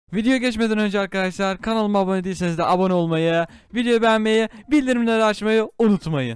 Videoya geçmeden önce arkadaşlar kanalıma abone değilseniz de abone olmayı, videoyu beğenmeyi, bildirimleri açmayı unutmayın.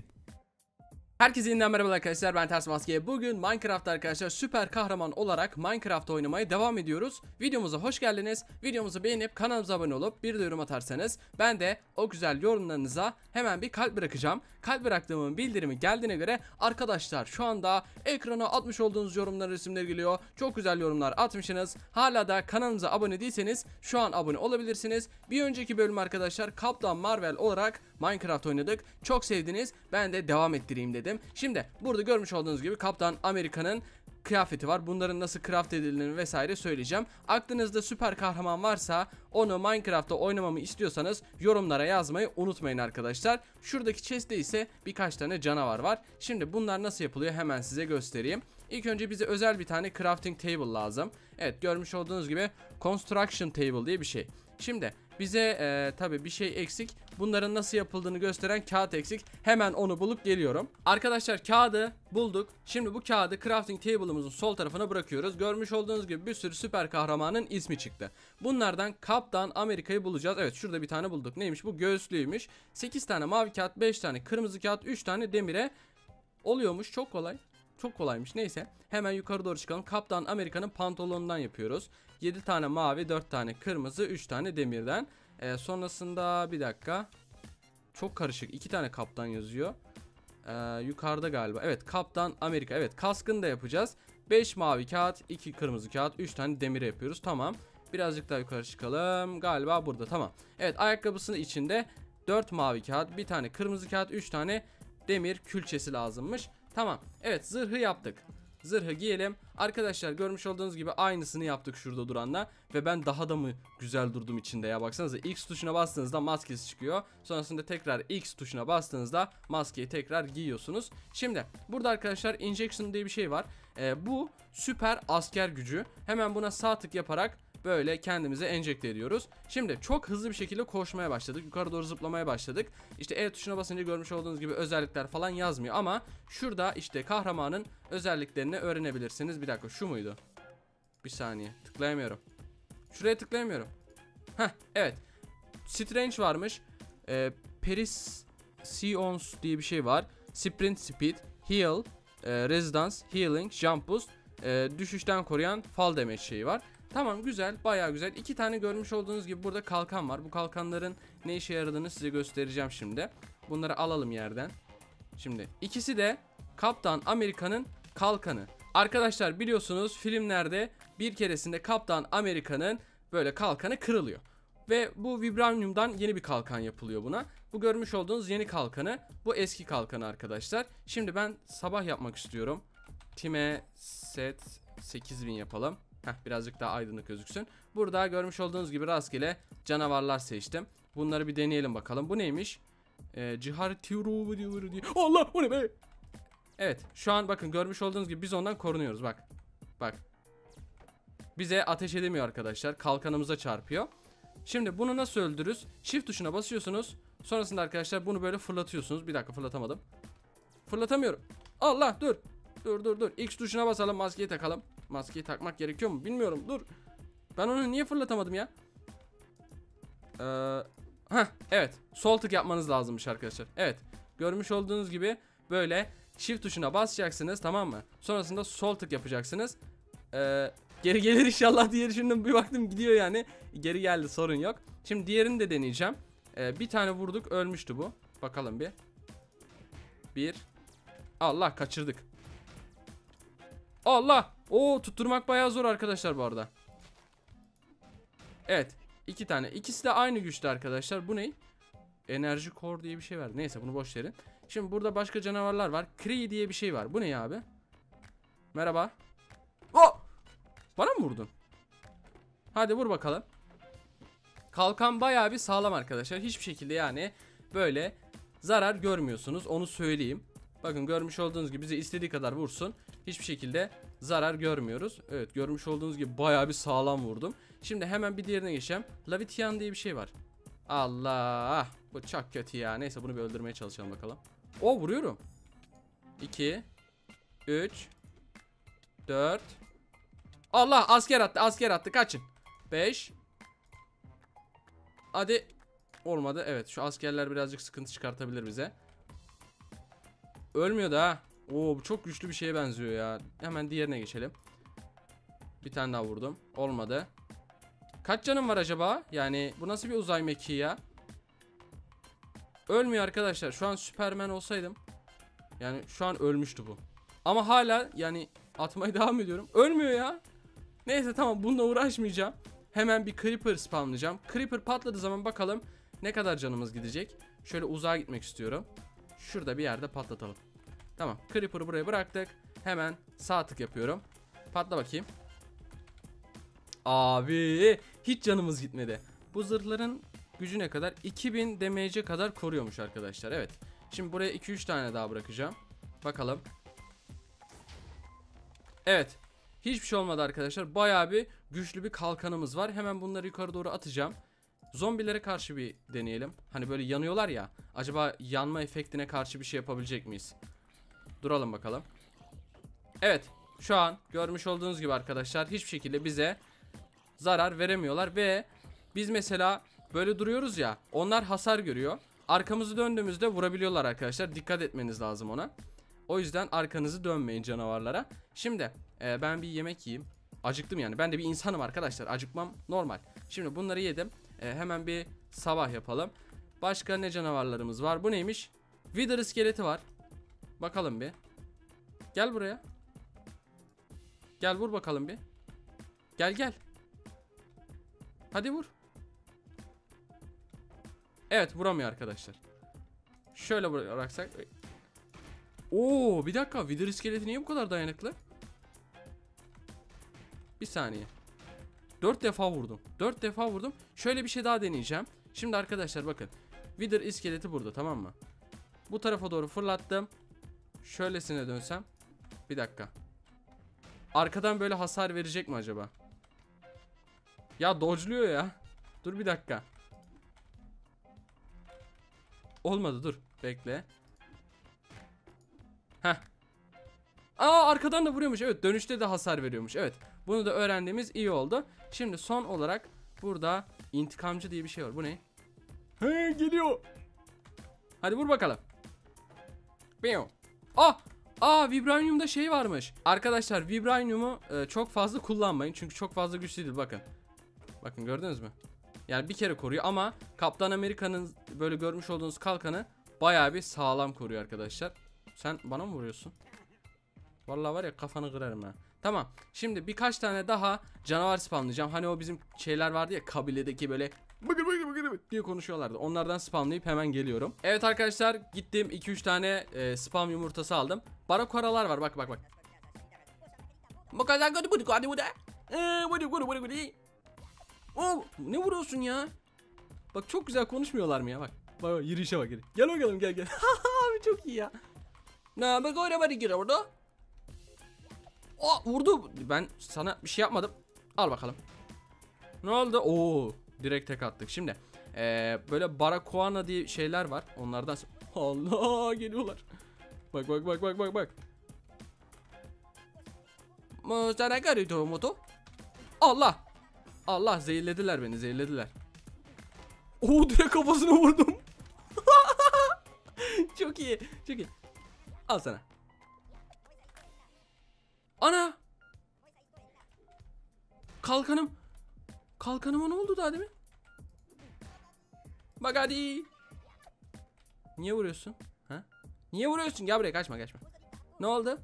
Herkese yeniden merhaba arkadaşlar, ben Ters Maske. Bugün Minecraft arkadaşlar süper kahraman olarak Minecraft oynamaya devam ediyoruz. Videomuza hoş geldiniz. Videomuzu beğenip kanalımıza abone olup bir de yorum atarsanız ben de o güzel yorumlarınıza hemen bir kalp bırakacağım. Kalp bıraktığımın bildirimi geldiğine göre arkadaşlar şu anda ekrana atmış olduğunuz yorumlar resimleri geliyor. Çok güzel yorumlar atmışsınız. Hala da kanalımıza abone değilseniz şu an abone olabilirsiniz. Bir önceki bölüm arkadaşlar Kaptan Marvel olarak Minecraft oynadık. Çok sevdiniz. Ben de devam ettireyim dedim. Şimdi burada görmüş olduğunuz gibi Kaptan Amerika'nın kıyafeti var. Bunların nasıl craft edildiğini vesaire söyleyeceğim. Aklınızda süper kahraman varsa onu Minecraft'ta oynamamı istiyorsanız yorumlara yazmayı unutmayın arkadaşlar. Şuradaki chest'te ise birkaç tane canavar var. Şimdi bunlar nasıl yapılıyor hemen size göstereyim. İlk önce bize özel bir tane crafting table lazım. Evet, görmüş olduğunuz gibi construction table diye bir şey. Şimdi bize tabi bir şey eksik. Bunların nasıl yapıldığını gösteren kağıt eksik. Hemen onu bulup geliyorum. Arkadaşlar kağıdı bulduk. Şimdi bu kağıdı crafting table'ımızın sol tarafına bırakıyoruz. Görmüş olduğunuz gibi bir sürü süper kahramanın ismi çıktı. Bunlardan Kaptan Amerika'yı bulacağız. Evet, şurada bir tane bulduk. Neymiş bu? Göğüslüymüş. 8 tane mavi kağıt, 5 tane kırmızı kağıt, 3 tane demire oluyormuş. Çok kolay. Çok kolaymış. Neyse. Hemen yukarı doğru çıkalım. Kaptan Amerika'nın pantolonundan yapıyoruz. 7 tane mavi, 4 tane kırmızı, 3 tane demirden. Sonrasında bir dakika. Çok karışık. 2 tane kaptan yazıyor. Yukarıda galiba. Evet, Kaptan Amerika. Evet, kaskını da yapacağız. 5 mavi kağıt, 2 kırmızı kağıt, 3 tane demir yapıyoruz. Tamam. Birazcık daha yukarı çıkalım. Galiba burada. Tamam. Evet, ayakkabısının içinde 4 mavi kağıt, 1 tane kırmızı kağıt, 3 tane demir külçesi lazımmış. Tamam. Evet, zırhı yaptık. Zırhı giyelim. Arkadaşlar görmüş olduğunuz gibi aynısını yaptık şurada duranla. Ve ben daha da mı güzel durdum içinde ya, baksanıza. X tuşuna bastığınızda maskesi çıkıyor. Sonrasında tekrar X tuşuna bastığınızda maskeyi tekrar giyiyorsunuz. Şimdi burada arkadaşlar injection diye bir şey var. Bu süper asker gücü. Hemen buna sağ tık yaparak böyle kendimize enjekte ediyoruz. Şimdi çok hızlı bir şekilde koşmaya başladık. Yukarı doğru zıplamaya başladık. İşte E tuşuna basınca görmüş olduğunuz gibi özellikler falan yazmıyor. Ama şurada işte kahramanın özelliklerini öğrenebilirsiniz. Bir dakika, şu muydu? Bir saniye, tıklayamıyorum. Şuraya tıklayamıyorum. Heh, evet. Strange varmış. Perseverance diye bir şey var. Sprint speed, heal, resistance, healing, jump boost, düşüşten koruyan fall damage şeyi var. Tamam, güzel, bayağı güzel. 2 tane görmüş olduğunuz gibi burada kalkan var. Bu kalkanların ne işe yaradığını size göstereceğim şimdi. Bunları alalım yerden. Şimdi ikisi de Kaptan Amerika'nın kalkanı. Arkadaşlar biliyorsunuz filmlerde bir keresinde Kaptan Amerika'nın böyle kalkanı kırılıyor. Ve bu vibranyumdan yeni bir kalkan yapılıyor buna. Bu görmüş olduğunuz yeni kalkanı. Bu eski kalkanı arkadaşlar. Şimdi ben sabah yapmak istiyorum. Time set 8000 yapalım. Birazcık daha aydınlık gözüksün. Burada görmüş olduğunuz gibi rastgele canavarlar seçtim. Bunları bir deneyelim bakalım. Bu neymiş? Cihar tiru diye. Allah, o ne be? Evet, şu an bakın görmüş olduğunuz gibi biz ondan korunuyoruz, bak. Bak. Bize ateş edemiyor arkadaşlar. Kalkanımıza çarpıyor. Şimdi bunu nasıl öldürürüz? Shift tuşuna basıyorsunuz. Sonrasında arkadaşlar bunu böyle fırlatıyorsunuz. Bir dakika, fırlatamadım. Fırlatamıyorum. Allah, dur. Dur. X tuşuna basalım, maskeyi takalım. Maskeyi takmak gerekiyor mu? Bilmiyorum. Dur. Ben onu niye fırlatamadım ya? Evet. Sol tık yapmanız lazımmış arkadaşlar. Evet. Görmüş olduğunuz gibi böyle shift tuşuna basacaksınız, tamam mı? Sonrasında sol tık yapacaksınız. Geri gelir inşallah diye düşündüm. Bir baktım gidiyor yani. Geri geldi, sorun yok. Şimdi diğerini de deneyeceğim. Bir tane vurduk, ölmüştü bu. Bakalım bir. Bir. Allah, kaçırdık. Allah. Oo, tutturmak bayağı zor arkadaşlar bu arada. Evet. 2 tane. İkisi de aynı güçte arkadaşlar. Bu ne? Enerji core diye bir şey var. Neyse, bunu boş verin. Şimdi burada başka canavarlar var. Kree diye bir şey var. Bu ne ya abi? Merhaba. Oh! Bana mı vurdun? Hadi vur bakalım. Kalkan bayağı bir sağlam arkadaşlar. Hiçbir şekilde yani böyle zarar görmüyorsunuz. Onu söyleyeyim. Bakın görmüş olduğunuz gibi bize istediği kadar vursun. Hiçbir şekilde zarar görmüyoruz. Evet, görmüş olduğunuz gibi bayağı bir sağlam vurdum. Şimdi hemen bir diğerine geçeceğim. Lavitian diye bir şey var. Allah, bu çok kötü ya. Neyse, bunu bir öldürmeye çalışalım bakalım. O, vuruyorum. 2 3 4. Allah, asker attı kaçın. 5 Hadi. Olmadı. Evet, şu askerler birazcık sıkıntı çıkartabilir bize. Ölmüyor da ha. Oo, bu çok güçlü bir şeye benziyor ya. Hemen diğerine geçelim. Bir tane daha vurdum. Olmadı. Kaç canım var acaba? Yani bu nasıl bir uzay mekiği ya? Ölmüyor arkadaşlar. Şu an Süpermen olsaydım, yani şu an ölmüştü bu. Ama hala yani atmaya devam ediyorum. Ölmüyor ya. Neyse tamam, bununla uğraşmayacağım. Hemen bir Creeper spamlayacağım. Creeper patladığı zaman bakalım ne kadar canımız gidecek. Şöyle uzağa gitmek istiyorum. Şurada bir yerde patlatalım. Tamam, Creeper'ı buraya bıraktık. Hemen sağ tık yapıyorum. Patla bakayım. Abi hiç canımız gitmedi. Bu zırhların gücü ne kadar? 2000 damage'e kadar koruyormuş arkadaşlar. Evet. Şimdi buraya 2-3 tane daha bırakacağım. Bakalım. Evet. Hiçbir şey olmadı arkadaşlar. Bayağı bir güçlü bir kalkanımız var. Hemen bunları yukarı doğru atacağım. Zombilere karşı bir deneyelim. Hani böyle yanıyorlar ya. Acaba yanma efektine karşı bir şey yapabilecek miyiz? Duralım bakalım. Evet. Şu an görmüş olduğunuz gibi arkadaşlar hiçbir şekilde bize zarar veremiyorlar ve biz mesela böyle duruyoruz ya, onlar hasar görüyor. Arkamızı döndüğümüzde vurabiliyorlar arkadaşlar. Dikkat etmeniz lazım ona. O yüzden arkanızı dönmeyin canavarlara. Şimdi ben bir yemek yiyeyim. Acıktım yani. Ben de bir insanım arkadaşlar. Acıkmam normal. Şimdi bunları yedim. Hemen bir sabah yapalım. Başka ne canavarlarımız var? Bu neymiş? Wither iskeleti var. Bakalım bir. Gel buraya. Gel vur bakalım bir. Gel gel. Hadi vur. Evet, vuramıyor arkadaşlar. Şöyle bıraksak. Oo, bir dakika, Wither iskeleti niye bu kadar dayanıklı? Bir saniye. 4 defa vurdum. 4 defa vurdum. Şöyle bir şey daha deneyeceğim. Şimdi arkadaşlar bakın. Wither iskeleti burada, tamam mı? Bu tarafa doğru fırlattım. Şöylesine dönsem. Bir dakika. Arkadan böyle hasar verecek mi acaba? Ya dodge'luyor ya. Dur bir dakika. Olmadı, dur. Bekle. Heh. Aa, arkadan da vuruyormuş. Evet, dönüşte de hasar veriyormuş. Evet. Bunu da öğrendiğimiz iyi oldu. Şimdi son olarak burada intikamcı diye bir şey var. Bu ne? He, geliyor. Hadi vur bakalım. Vibranium'da şey varmış. Arkadaşlar Vibranium'u çok fazla kullanmayın. Çünkü çok fazla güçlüdür, bakın. Bakın, gördünüz mü? Yani bir kere koruyor ama Kaptan Amerika'nın böyle görmüş olduğunuz kalkanı bayağı bir sağlam koruyor arkadaşlar. Sen bana mı vuruyorsun? Vallahi var ya, kafanı kırarım ha. Tamam. Şimdi birkaç tane daha canavar spamlayacağım. Hani o bizim şeyler vardı ya, kabiledeki böyle bakın diye konuşuyorlardı. Onlardan spamlayıp hemen geliyorum. Evet arkadaşlar, gittim 2-3 tane spam yumurtası aldım. Barakaralar var, bak. Ne vuruyorsun ya? Bak, çok güzel konuşmuyorlar mı ya, bak. Bak yürüyüşe bak. Gel bakalım, gel. Abi çok iyi ya. Ne bak, oraya bari gir orada. Vurdu. Ben sana bir şey yapmadım. Al bakalım. Ne oldu? Oo, direkt tek attık. Şimdi böyle barakuana diye şeyler var. Onlardan Allah geliyorlar. Bak. Allah, zehirlediler beni, zehirlediler. Oo, direkt kafasına vurdum. Çok iyi. Al sana. Ana! Kalkanıma ne oldu daha demin? Bak hadi. Niye vuruyorsun? Ha? Niye vuruyorsun? Gel buraya, kaçma. Ne oldu?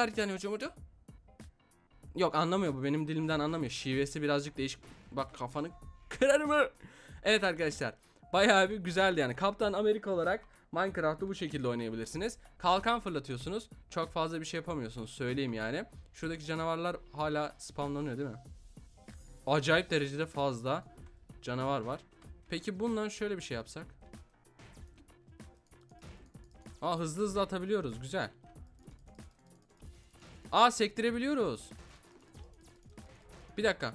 Yok, anlamıyor bu, benim dilimden anlamıyor. Şivesi birazcık değişik. Bak, kafanı kırarım. Evet arkadaşlar, bayağı bir güzeldi yani. Kaptan Amerika olarak Minecraft'ı bu şekilde oynayabilirsiniz. Kalkan fırlatıyorsunuz. Çok fazla bir şey yapamıyorsunuz, söyleyeyim yani. Şuradaki canavarlar hala spamlanıyor değil mi? Acayip derecede fazla canavar var. Peki bundan şöyle bir şey yapsak. Hızlı atabiliyoruz, güzel. Sektirebiliyoruz. Bir dakika.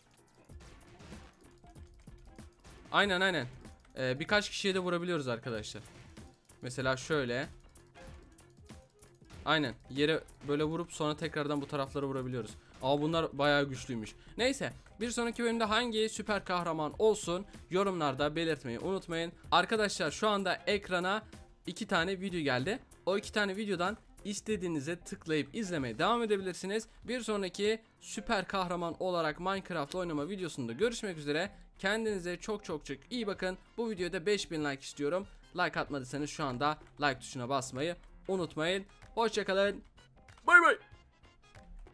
Aynen. Birkaç kişiye de vurabiliyoruz arkadaşlar. Mesela şöyle. Aynen, yere böyle vurup sonra tekrardan bu taraflara vurabiliyoruz. Aa, bunlar bayağı güçlüymüş. Neyse, bir sonraki bölümde hangi süper kahraman olsun yorumlarda belirtmeyi unutmayın. Arkadaşlar şu anda ekrana 2 tane video geldi. O 2 tane videodan istediğinize tıklayıp izlemeye devam edebilirsiniz. Bir sonraki süper kahraman olarak Minecraft oynama videosunda görüşmek üzere. Kendinize çok iyi bakın. Bu videoda 5000 like istiyorum. Like atmadıysanız şu anda like tuşuna basmayı unutmayın. Hoşçakalın. Bay bay.